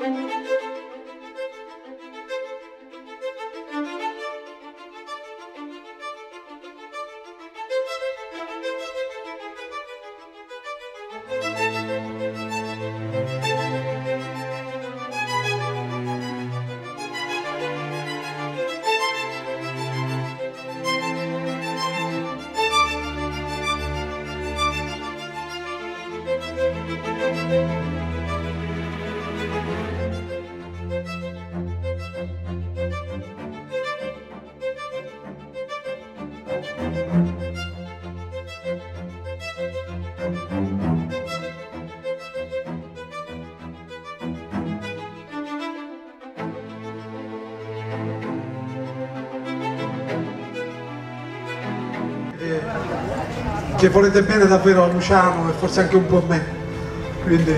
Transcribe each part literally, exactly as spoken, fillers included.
Che volete bene davvero a Luciano e forse anche un po' a me, quindi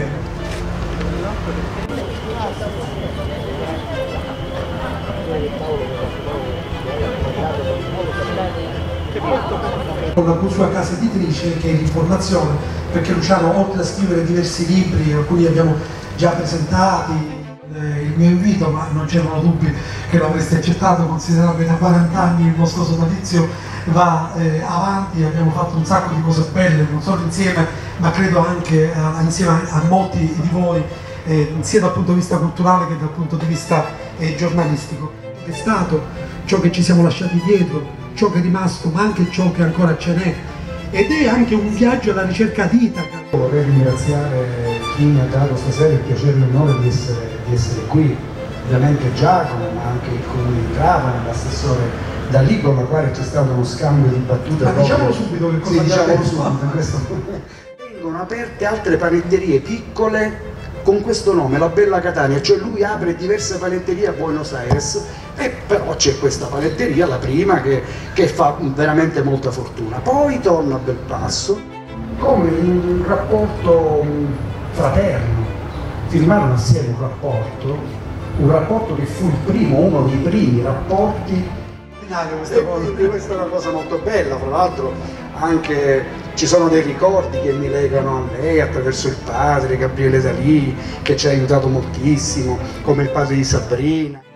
con la sua casa editrice che è l'Informazione, perché Luciano, oltre a scrivere diversi libri, alcuni li abbiamo già presentati, eh, il mio invito, ma non c'erano dubbi che lo avreste accettato, considerato che da quaranta anni il nostro sodalizio va eh, avanti, abbiamo fatto un sacco di cose belle, non solo insieme, ma credo anche eh, insieme a molti di voi, eh, sia dal punto di vista culturale che dal punto di vista eh, giornalistico. È stato ciò che ci siamo lasciati dietro, ciò che è rimasto, ma anche ciò che ancora ce n'è, ed è anche un viaggio alla ricerca di Itaca. Vorrei ringraziare chi mi ha dato stasera il piacere e l'onore di essere, di essere qui, ovviamente Giacomo, ma anche il comune di Trapani, l'assessore D'Alì, con la quale c'è stato uno scambio di battute. Ma diciamolo subito che cosa sì, diciamolo subito in questo momento. Vengono aperte altre panetterie piccole con questo nome, La Bella Catania, cioè lui apre diverse panetterie a Buenos Aires, e però c'è questa panetteria, la prima, che, che fa veramente molta fortuna. Poi torna a Belpasso come in un rapporto fraterno, firmarono assieme un rapporto, un rapporto che fu il primo, uno dei primi rapporti. Questa, cosa, questa è una cosa molto bella, fra l'altro anche ci sono dei ricordi che mi legano a lei attraverso il padre Gabriele D'Alì, che ci ha aiutato moltissimo, come il padre di Sabrina.